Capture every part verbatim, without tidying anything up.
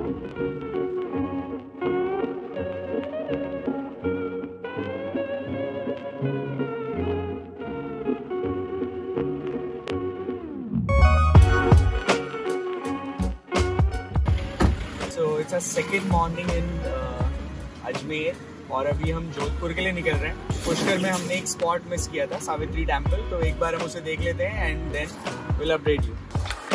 It's a second morning in Ajmer और अभी हम जोधपुर के लिए निकल रहे हैं। पुष्कर में हमने एक स्पॉट मिस किया था, सावित्री टेम्पल, तो एक बार हम उसे देख लेते हैं and then will update you.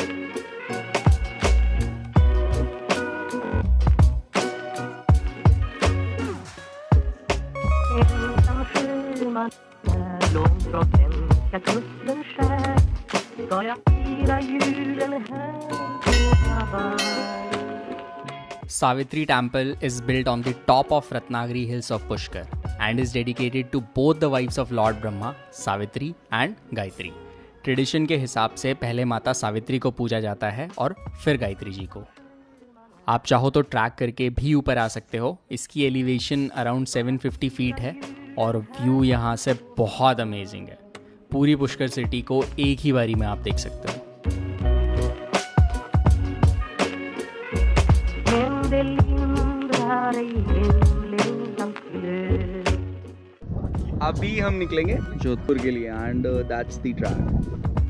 Savitri Temple is built on the top of Ratnagiri hills of Pushkar and is dedicated to both the wives of Lord Brahma, Savitri and Gayatri. Tradition के हिसाब से पहले माता सावित्री को पूजा जाता है और फिर गायत्री जी को। आप चाहो तो ट्रैक करके भी ऊपर आ सकते हो। इसकी एलिवेशन अराउंड सात सौ पचास फीट है और व्यू यहाँ से बहुत अमेजिंग है। पूरी पुष्कर सिटी को एक ही बारी में आप देख सकते हो। अभी हम निकलेंगे जोधपुर के लिए एंड दैट्स द ट्रैक।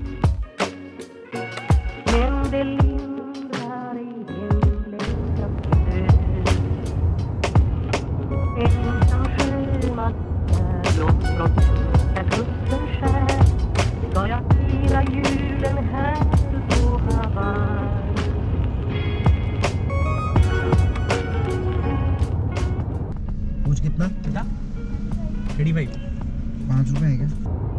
पूछ कितना कितना थर्टी फाइव पाँच रुपए है क्या?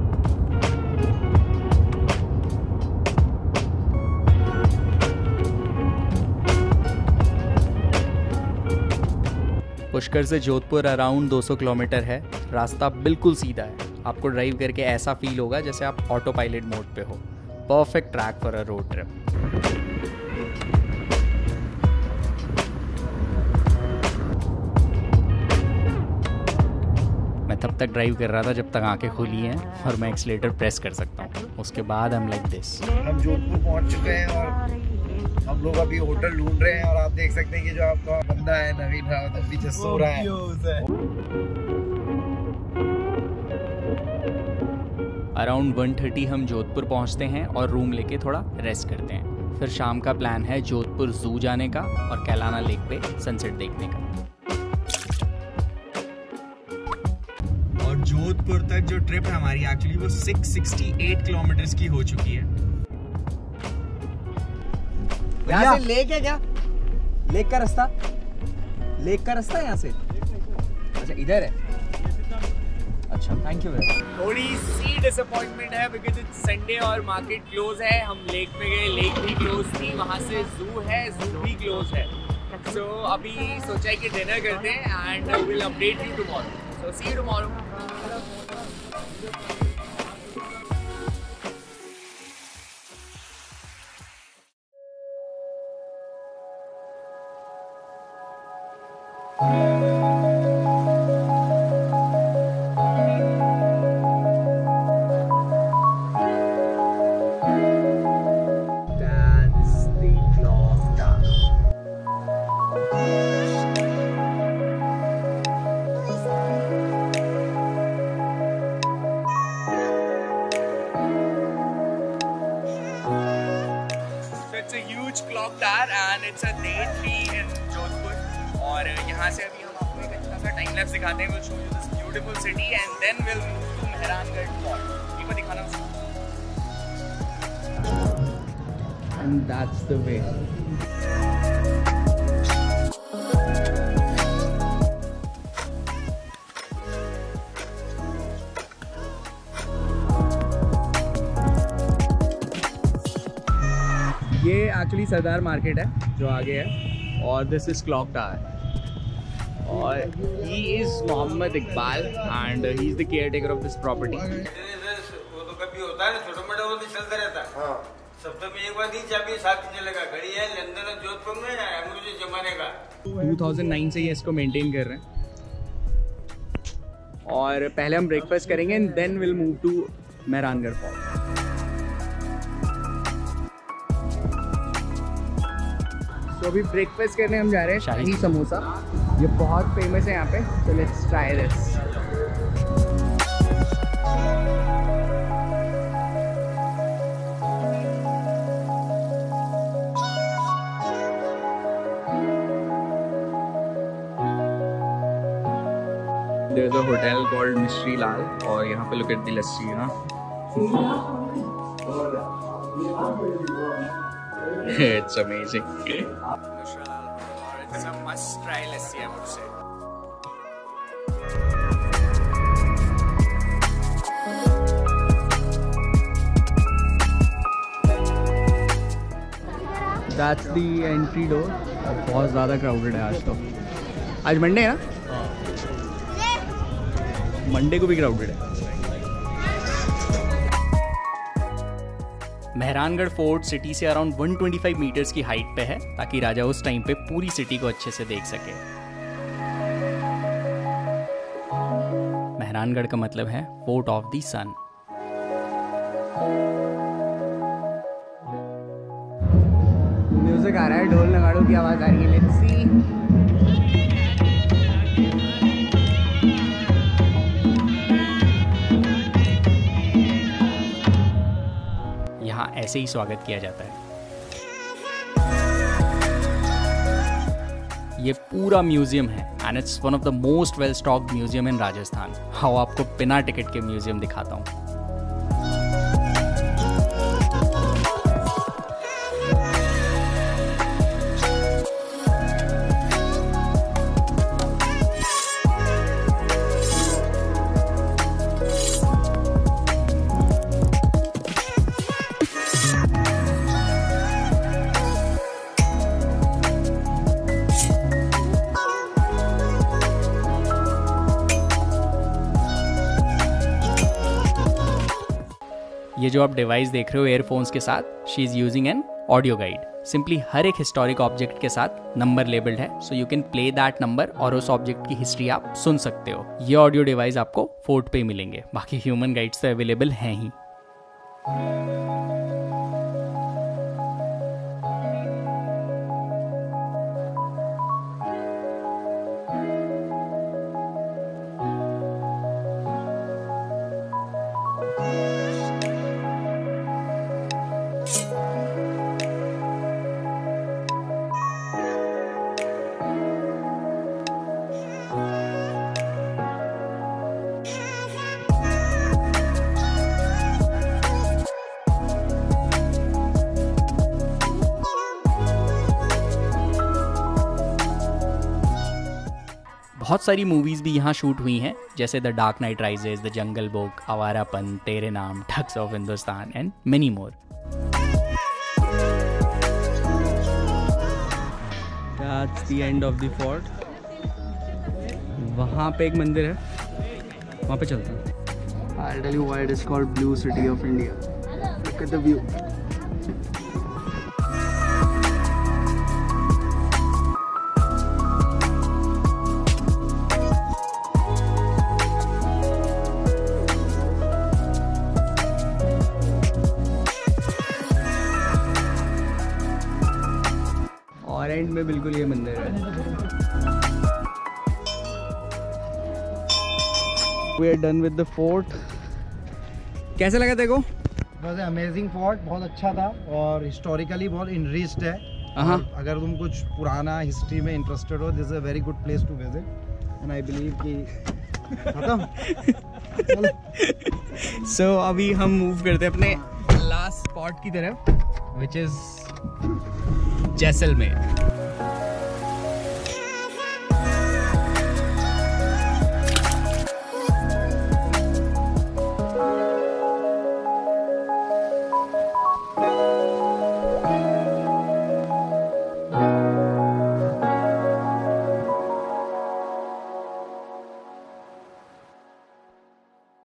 पुष्कर से जोधपुर अराउंड दो सौ किलोमीटर है। रास्ता बिल्कुल सीधा है। आपको ड्राइव करके ऐसा फील होगा जैसे आप ऑटो पायलट मोड पे हो। Perfect track for a road trip. मैं तब तक ड्राइव कर रहा था जब तक आंखें खुली हैं और मैं एक्सीलेटर प्रेस कर सकता हूँ। उसके बाद हम लाइक दिस। हम जोधपुर पहुँच चुके हैं और हम लोग अभी होटल ढूंढ रहे हैं और आप देख सकते हैं कि जो आपका बंदा है नवीन रावत पीछे सो रहा है। अराउंड वन थर्टी हम जोधपुर पहुँचते हैं और रूम लेके थोड़ा रेस्ट करते हैं। फिर शाम का प्लान है जोधपुर जू जाने का और कैलाना लेक पे सनसेट देखने का। जोधपुर तक जो ट्रिप है हमारी एक्चुअली वो छह सौ अड़सठ किलोमीटर्स की हो चुकी है। यहाँ से लेक है क्या? लेक का रास्ता लेक का रास्ता यहाँ से? अच्छा इधर है। अच्छा थैंक यू। थोड़ी सी डिसअपॉइंटमेंट है बिकॉज इट्स संडे और मार्केट क्लोज है। हम लेक में गए, लेक भी क्लोज थी। वहाँ से जू है, जू भी क्लोज है। सो so, अभी सोचा है कि डिनर करते हैं and will update you tomorrow. So see you tomorrow. Clock tower and it's a day three in Jodhpur और यहाँ से अभी हम आपको एक अच्छा सा टाइम लैप्स दिखाते हैं। Will show you this beautiful city and then will move to Mehrangarh fort. एक बार दिखाना उसको। And that's the way. ये एक्चुअली सरदार मार्केट है जो आगे है और दिस इज क्लॉक टावर और he is Mohammad Iqbal and he is the caretaker of this property. वो तो कभी होता है ना, छोटा मोटा वो भी चलता रहता है। हाँ। सप्ताह में एक बार दी चाबी साथ चलेगा। घड़ी है लंदन और जोधपुर में अंग्रेजी जमाने का। दो हज़ार नौ से ये इसको मेंटेन कर रहे हैं और पहले हम ब्रेकफास्ट करेंगे and then will move to Mehrangarh fort. तो अभी ब्रेकफास्ट करने हम जा रहे हैं शाही शाही समोसा। ये बहुत फेमस है यहाँ पे, तो let's try this. There's a hotel called Mystery Lal और यहाँ पे look at the लस्सी ना। It's amazing. It's a must try lassi, I would say. That's the entry door. बहुत ज़्यादा crowded है आज तो। आज मंडे है ना? मंडे को भी क्राउडेड है। मेहरानगढ़ फोर्ट सिटी से अराउंड एक सौ पच्चीस मीटर्स की हाइट पे है, ताकि राजा उस टाइम पे पूरी सिटी को अच्छे से देख सके। मेहरानगढ़ का मतलब है fort of the sun. Music आ रहा है, ढोल नगाड़ों की आवाज आ रही है। Let's see. यहाँ ऐसे ही स्वागत किया जाता है। ये पूरा म्यूजियम है and it's one of the most well stocked museum in Rajasthan. हाँ, आपको बिना टिकट के म्यूजियम दिखाता हूँ। ये जो आप डिवाइस देख रहे हो एयरफोन्स के साथ, she is using an audio guide. Simply हर एक हिस्टोरिक ऑब्जेक्ट के साथ नंबर लेबल्ड है, so you can play that number और उस ऑब्जेक्ट की हिस्ट्री आप सुन सकते हो। ये ऑडियो डिवाइस आपको फोर्ट पे मिलेंगे, बाकी ह्यूमन गाइड्स तो अवेलेबल हैं ही। बहुत सारी मूवीज़ भी यहाँ शूट हुई हैं, जैसे the dark night rises, the jungle book, Awarapan, Tere Naam, thugs of Hindustan and many more. That's the end of the fort. वहाँ पे एक मंदिर है, वहाँ पे चलते हैं। I'll tell you why it is called Blue City of India. Look at the view. और एंड में बिल्कुल ये मंदिर है। We are done with the fort. कैसा लगा तेरे को? बस अमेजिंग फोर्ट, बहुत अच्छा था और हिस्टोरिकली बहुत इनरिच्ड है। और अगर तुम कुछ पुराना हिस्ट्री में इंटरेस्टेड हो, this is a very good place to visit and I believe कि खत्म। सो so, अभी हम मूव करते हैं अपने लास्ट स्पॉट की तरफ, विच इज जैसलमेर।